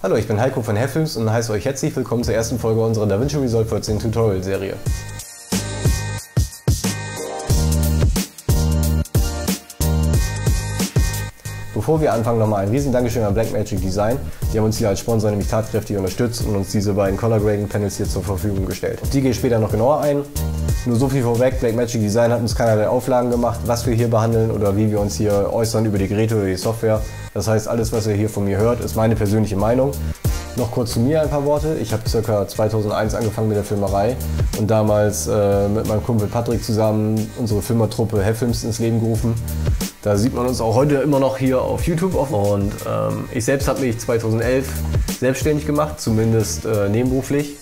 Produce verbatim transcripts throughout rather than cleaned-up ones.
Hallo, ich bin Heiko von Heffilms und heiße euch herzlich willkommen zur ersten Folge unserer DaVinci Resolve vierzehn Tutorial-Serie. Bevor wir anfangen, nochmal ein riesen Dankeschön an Blackmagic Design. Die haben uns hier als Sponsor nämlich tatkräftig unterstützt und uns diese beiden Color Grading Panels hier zur Verfügung gestellt. Auf die gehe ich später noch genauer ein. Nur so viel vorweg, Blackmagic Design hat uns keinerlei Auflagen gemacht, was wir hier behandeln oder wie wir uns hier äußern über die Geräte oder die Software. Das heißt, alles, was ihr hier von mir hört, ist meine persönliche Meinung. Noch kurz zu mir ein paar Worte. Ich habe ca. zweitausendeins angefangen mit der Filmerei und damals äh, mit meinem Kumpel Patrick zusammen unsere Filmertruppe Heffilms ins Leben gerufen. Da sieht man uns auch heute immer noch hier auf YouTube. Und ähm, ich selbst habe mich zweitausendelf selbstständig gemacht, zumindest äh, nebenberuflich,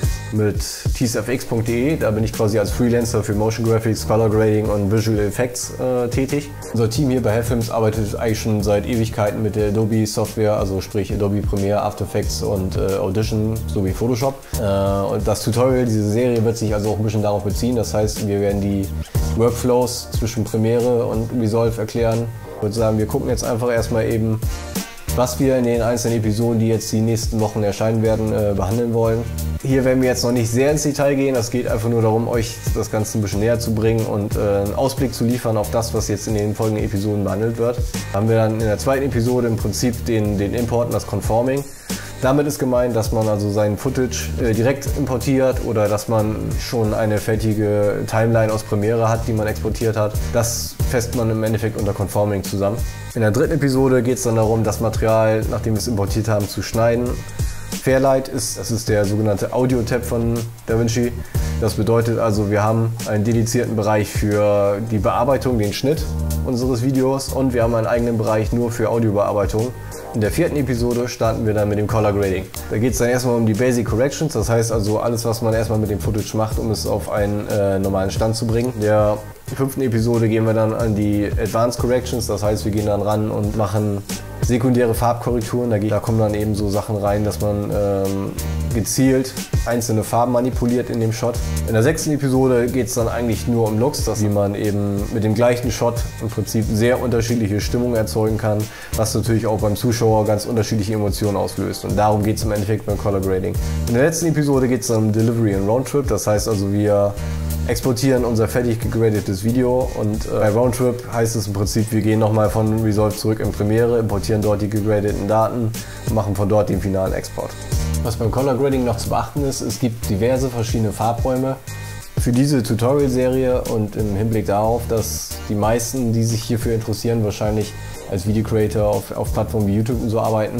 mit teesfx punkt de. Da bin ich quasi als Freelancer für Motion Graphics, Color Grading und Visual Effects äh, tätig. Unser Team hier bei Heffilms arbeitet eigentlich schon seit Ewigkeiten mit der Adobe Software, also sprich Adobe Premiere, After Effects und äh, Audition sowie Photoshop. Äh, und das Tutorial, diese Serie, wird sich also auch ein bisschen darauf beziehen. Das heißt, wir werden die Workflows zwischen Premiere und Resolve erklären. Ich würde sagen, wir gucken jetzt einfach erstmal eben, was wir in den einzelnen Episoden, die jetzt die nächsten Wochen erscheinen werden, äh, behandeln wollen. Hier werden wir jetzt noch nicht sehr ins Detail gehen, es geht einfach nur darum, euch das Ganze ein bisschen näher zu bringen und äh, einen Ausblick zu liefern auf das, was jetzt in den folgenden Episoden behandelt wird. Da haben wir dann in der zweiten Episode im Prinzip den, den Import und das Conforming. Damit ist gemeint, dass man also sein Footage äh, direkt importiert oder dass man schon eine fertige Timeline aus Premiere hat, die man exportiert hat. Das fasst man im Endeffekt unter Conforming zusammen. In der dritten Episode geht es dann darum, das Material, nachdem wir es importiert haben, zu schneiden. Fairlight ist, das ist der sogenannte Audio-Tab von DaVinci. Das bedeutet also, wir haben einen dedizierten Bereich für die Bearbeitung, den Schnitt unseres Videos und wir haben einen eigenen Bereich nur für Audiobearbeitung. In der vierten Episode starten wir dann mit dem Color Grading. Da geht es dann erstmal um die Basic Corrections, das heißt also alles, was man erstmal mit dem Footage macht, um es auf einen äh, normalen Stand zu bringen. In der fünften Episode gehen wir dann an die Advanced Corrections, das heißt, wir gehen dann ran und machen sekundäre Farbkorrekturen. Da, geht, da kommen dann eben so Sachen rein, dass man ähm, gezielt einzelne Farben manipuliert in dem Shot. In der sechsten Episode geht es dann eigentlich nur um Looks, dass wie man eben mit dem gleichen Shot im Prinzip sehr unterschiedliche Stimmungen erzeugen kann, was natürlich auch beim Zuschauer ganz unterschiedliche Emotionen auslöst. Und darum geht es im Endeffekt beim Color Grading. In der letzten Episode geht es dann um Delivery und Roundtrip, das heißt also, wir exportieren unser fertig gegradetes Video und äh, bei Roundtrip heißt es im Prinzip, wir gehen nochmal von Resolve zurück in Premiere, importieren dort die gegradeten Daten und machen von dort den finalen Export. Was beim Color Grading noch zu beachten ist, es gibt diverse verschiedene Farbräume für diese Tutorial-Serie und im Hinblick darauf, dass die meisten, die sich hierfür interessieren, wahrscheinlich als Video Creator auf, auf Plattformen wie YouTube und so arbeiten,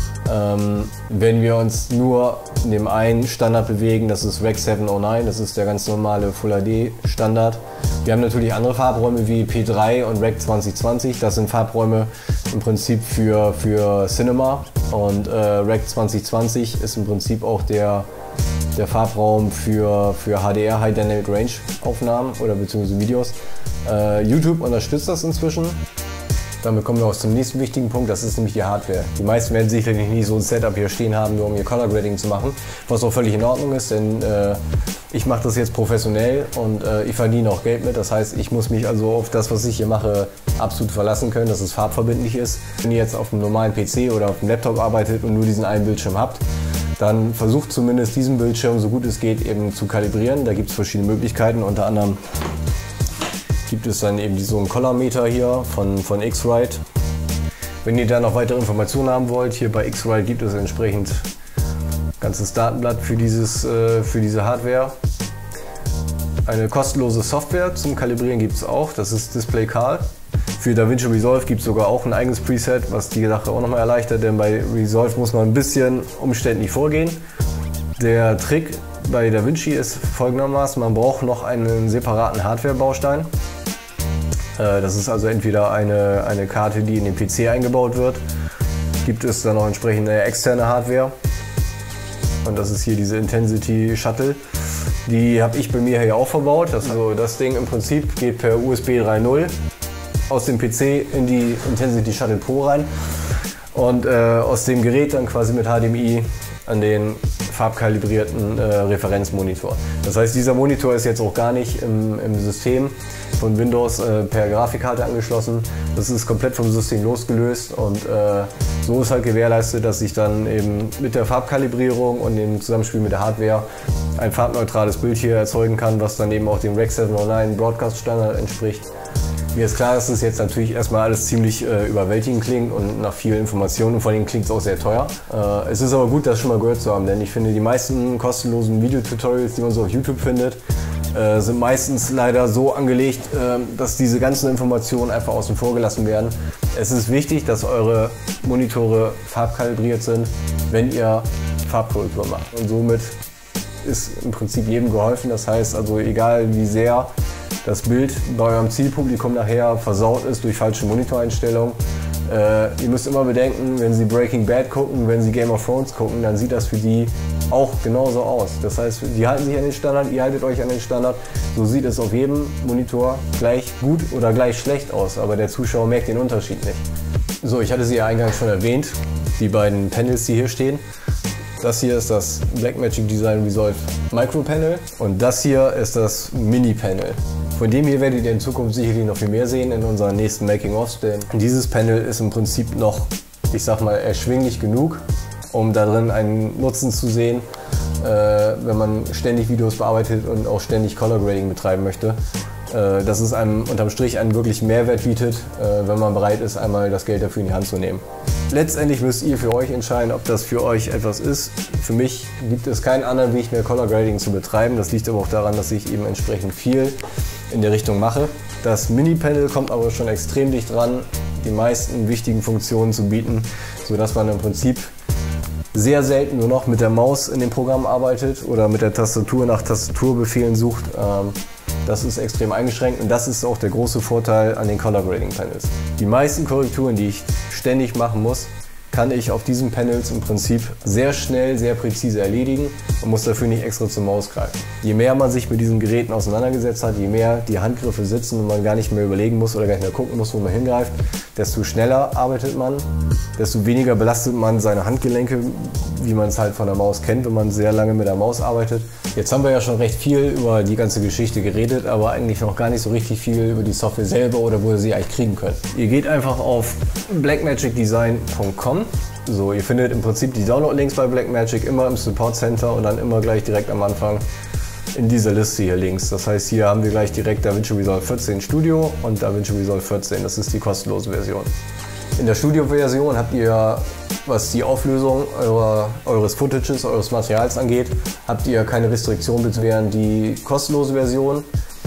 ähm, werden wir uns nur in dem einen Standard bewegen, das ist Rec sieben null neun, das ist der ganz normale Full H D Standard. Wir haben natürlich andere Farbräume wie P drei und Rec zwanzig zwanzig, das sind Farbräume im Prinzip für, für Cinema und äh, Rec zwanzig zwanzig ist im Prinzip auch der, der Farbraum für, für H D R, High Dynamic Range Aufnahmen oder beziehungsweise Videos. Äh, YouTube unterstützt das inzwischen. Damit kommen wir auch zum nächsten wichtigen Punkt, das ist nämlich die Hardware. Die meisten werden sicherlich nicht so ein Setup hier stehen haben, nur um ihr Color Grading zu machen, was auch völlig in Ordnung ist, denn äh, ich mache das jetzt professionell und äh, ich verdiene auch Geld mit. Das heißt, ich muss mich also auf das, was ich hier mache, absolut verlassen können, dass es farbverbindlich ist. Wenn ihr jetzt auf einem normalen P C oder auf dem Laptop arbeitet und nur diesen einen Bildschirm habt, dann versucht zumindest diesen Bildschirm, so gut es geht, eben zu kalibrieren. Da gibt es verschiedene Möglichkeiten, unter anderem gibt es dann eben so einen Colormeter hier von, von X-Rite. Wenn ihr da noch weitere Informationen haben wollt, hier bei X-Rite gibt es entsprechend ein ganzes Datenblatt für, dieses, äh, für diese Hardware. Eine kostenlose Software zum Kalibrieren gibt es auch, das ist DisplayCal. Für DaVinci Resolve gibt es sogar auch ein eigenes Preset, was die Sache auch nochmal erleichtert, denn bei Resolve muss man ein bisschen umständlich vorgehen. Der Trick bei DaVinci ist folgendermaßen, man braucht noch einen separaten Hardware-Baustein. Das ist also entweder eine, eine Karte, die in den P C eingebaut wird, gibt es dann noch entsprechende externe Hardware und das ist hier diese Intensity Shuttle. Die habe ich bei mir hier auch verbaut. Das, also das Ding im Prinzip geht per U S B drei Punkt null aus dem P C in die Intensity Shuttle Pro rein und äh, aus dem Gerät dann quasi mit H D M I an den farbkalibrierten äh, Referenzmonitor. Das heißt, dieser Monitor ist jetzt auch gar nicht im, im System von Windows äh, per Grafikkarte angeschlossen. Das ist komplett vom System losgelöst und äh, so ist halt gewährleistet, dass ich dann eben mit der Farbkalibrierung und dem Zusammenspiel mit der Hardware ein farbneutrales Bild hier erzeugen kann, was dann eben auch dem Rec siebenhundertneun Broadcast Standard entspricht. Mir ist klar, dass es jetzt natürlich erstmal alles ziemlich äh, überwältigend klingt und nach viel Informationen und vor allem klingt es auch sehr teuer. Äh, es ist aber gut, das schon mal gehört zu haben, denn ich finde, die meisten kostenlosen Videotutorials, die man so auf YouTube findet, äh, sind meistens leider so angelegt, äh, dass diese ganzen Informationen einfach außen vor gelassen werden. Es ist wichtig, dass eure Monitore farbkalibriert sind, wenn ihr Farbkorrektur macht. Und somit ist im Prinzip jedem geholfen. Das heißt also, egal wie sehr das Bild bei eurem Zielpublikum nachher versaut ist durch falsche Monitoreinstellungen. Äh, ihr müsst immer bedenken, wenn Sie Breaking Bad gucken, wenn Sie Game of Thrones gucken, dann sieht das für die auch genauso aus. Das heißt, die halten sich an den Standard, ihr haltet euch an den Standard. So sieht es auf jedem Monitor gleich gut oder gleich schlecht aus, aber der Zuschauer merkt den Unterschied nicht. So, ich hatte sie ja eingangs schon erwähnt, die beiden Panels, die hier stehen. Das hier ist das Blackmagic Design Resolve Micro Panel und das hier ist das Mini Panel. Von dem hier werdet ihr in Zukunft sicherlich noch viel mehr sehen in unseren nächsten Making-ofs, denn dieses Panel ist im Prinzip noch, ich sag mal, erschwinglich genug, um da drin einen Nutzen zu sehen, äh, wenn man ständig Videos bearbeitet und auch ständig Color Grading betreiben möchte. Äh, dass es einem unterm Strich einen wirklichen Mehrwert bietet, äh, wenn man bereit ist, einmal das Geld dafür in die Hand zu nehmen. Letztendlich müsst ihr für euch entscheiden, ob das für euch etwas ist. Für mich gibt es keinen anderen Weg mehr, Color Grading zu betreiben. Das liegt aber auch daran, dass ich eben entsprechend viel in der Richtung mache. Das Mini-Panel kommt aber schon extrem dicht dran, die meisten wichtigen Funktionen zu bieten, sodass man im Prinzip sehr selten nur noch mit der Maus in dem Programm arbeitet oder mit der Tastatur nach Tastaturbefehlen sucht. Das ist extrem eingeschränkt und das ist auch der große Vorteil an den Color Grading Panels. Die meisten Korrekturen, die ich ständig machen muss, kann ich auf diesen Panels im Prinzip sehr schnell, sehr präzise erledigen und muss dafür nicht extra zur Maus greifen. Je mehr man sich mit diesen Geräten auseinandergesetzt hat, je mehr die Handgriffe sitzen und man gar nicht mehr überlegen muss oder gar nicht mehr gucken muss, wo man hingreift, desto schneller arbeitet man, desto weniger belastet man seine Handgelenke, wie man es halt von der Maus kennt, wenn man sehr lange mit der Maus arbeitet. Jetzt haben wir ja schon recht viel über die ganze Geschichte geredet, aber eigentlich noch gar nicht so richtig viel über die Software selber oder wo ihr sie eigentlich kriegen könnt. Ihr geht einfach auf blackmagic design punkt com. So, ihr findet im Prinzip die Download-Links bei Blackmagic immer im Support Center und dann immer gleich direkt am Anfang in dieser Liste hier links. Das heißt, hier haben wir gleich direkt DaVinci Resolve vierzehn Studio und DaVinci Resolve vierzehn. Das ist die kostenlose Version. In der Studio-Version habt ihr, was die Auflösung eurer, eures Footages, eures Materials angeht, habt ihr keine Restriktion, während die kostenlose Version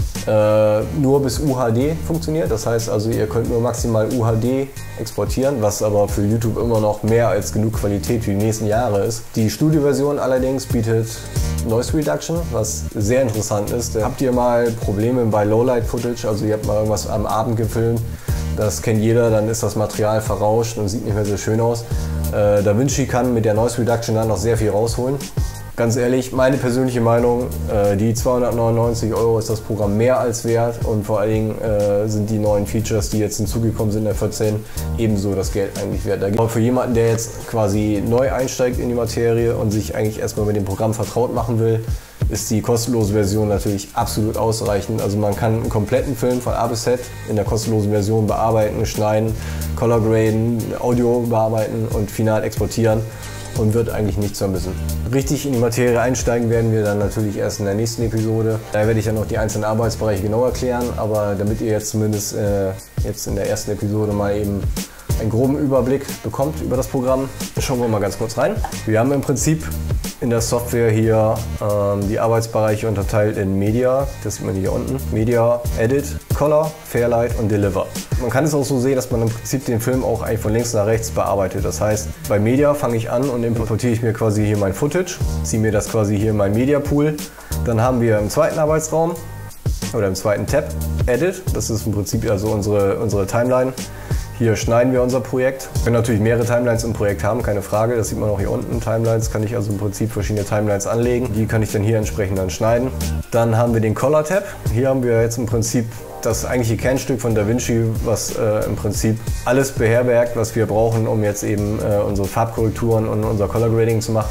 äh, nur bis U H D funktioniert. Das heißt also, ihr könnt nur maximal U H D exportieren, was aber für YouTube immer noch mehr als genug Qualität für die nächsten Jahre ist. Die Studio-Version allerdings bietet Noise Reduction, was sehr interessant ist. Habt ihr mal Probleme bei Lowlight-Footage, also ihr habt mal irgendwas am Abend gefilmt, das kennt jeder, dann ist das Material verrauscht und sieht nicht mehr so schön aus. Äh, DaVinci kann mit der Noise Reduction dann noch sehr viel rausholen. Ganz ehrlich, meine persönliche Meinung, äh, die zweihundertneunundneunzig Euro ist das Programm mehr als wert und vor allen Dingen äh, sind die neuen Features, die jetzt hinzugekommen sind in der vierzehn, ebenso das Geld eigentlich wert. Aber für jemanden, der jetzt quasi neu einsteigt in die Materie und sich eigentlich erstmal mit dem Programm vertraut machen will, ist die kostenlose Version natürlich absolut ausreichend. Also man kann einen kompletten Film von A bis Z in der kostenlosen Version bearbeiten, schneiden, Color graden, Audio bearbeiten und final exportieren und wird eigentlich nichts vermissen. Richtig in die Materie einsteigen werden wir dann natürlich erst in der nächsten Episode. Da werde ich dann noch die einzelnen Arbeitsbereiche genau erklären, aber damit ihr jetzt zumindest äh, jetzt in der ersten Episode mal eben einen groben Überblick bekommt über das Programm, schauen wir mal ganz kurz rein. Wir haben im Prinzip in der Software hier ähm, die Arbeitsbereiche unterteilt in Media, das sieht man hier unten, Media, Edit, Color, Fairlight und Deliver. Man kann es auch so sehen, dass man im Prinzip den Film auch eigentlich von links nach rechts bearbeitet. Das heißt, bei Media fange ich an und importiere ich mir quasi hier mein Footage, ziehe mir das quasi hier in mein Media Pool. Dann haben wir im zweiten Arbeitsraum oder im zweiten Tab Edit, das ist im Prinzip also unsere, unsere Timeline. Hier schneiden wir unser Projekt. Wir können natürlich mehrere Timelines im Projekt haben, keine Frage. Das sieht man auch hier unten. Timelines kann ich also im Prinzip verschiedene Timelines anlegen. Die kann ich dann hier entsprechend dann schneiden. Dann haben wir den Color Tab. Hier haben wir jetzt im Prinzip das eigentliche Kernstück von DaVinci, was äh, im Prinzip alles beherbergt, was wir brauchen, um jetzt eben äh, unsere Farbkorrekturen und unser Color Grading zu machen.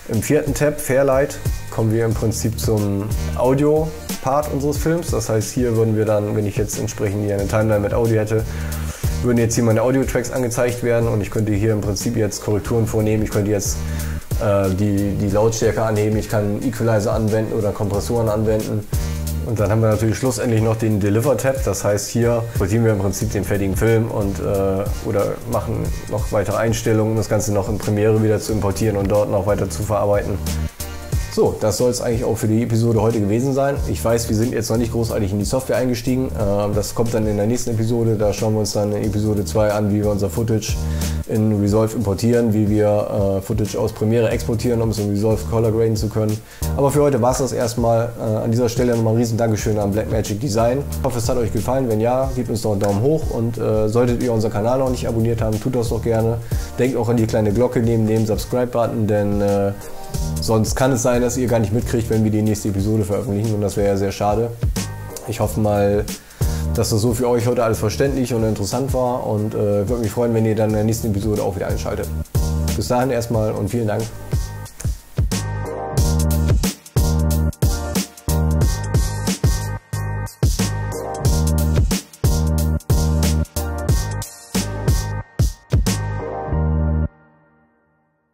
Im vierten Tab, Fairlight, kommen wir im Prinzip zum Audio-Part unseres Films. Das heißt, hier würden wir dann, wenn ich jetzt entsprechend hier eine Timeline mit Audio hätte, würden jetzt hier meine Audio-Tracks angezeigt werden und ich könnte hier im Prinzip jetzt Korrekturen vornehmen. Ich könnte jetzt äh, die, die Lautstärke anheben, ich kann Equalizer anwenden oder Kompressoren anwenden. Und dann haben wir natürlich schlussendlich noch den Deliver-Tab, das heißt, hier importieren wir im Prinzip den fertigen Film und, äh, oder machen noch weitere Einstellungen, um das Ganze noch in Premiere wieder zu importieren und dort noch weiter zu verarbeiten. So, das soll es eigentlich auch für die Episode heute gewesen sein. Ich weiß, wir sind jetzt noch nicht großartig in die Software eingestiegen. Das kommt dann in der nächsten Episode. Da schauen wir uns dann in Episode zwei an, wie wir unser Footage in Resolve importieren, wie wir Footage aus Premiere exportieren, um es in Resolve color graden zu können. Aber für heute war es das erstmal. An dieser Stelle nochmal ein riesen Dankeschön an Blackmagic Design. Ich hoffe, es hat euch gefallen. Wenn ja, gebt uns doch einen Daumen hoch und solltet ihr unseren Kanal noch nicht abonniert haben, tut das doch gerne. Denkt auch an die kleine Glocke neben dem Subscribe-Button, denn sonst kann es sein, dass ihr gar nicht mitkriegt, wenn wir die nächste Episode veröffentlichen und das wäre ja sehr schade. Ich hoffe mal, dass das so für euch heute alles verständlich und interessant war und äh, würde mich freuen, wenn ihr dann in der nächsten Episode auch wieder einschaltet. Bis dahin erstmal und vielen Dank.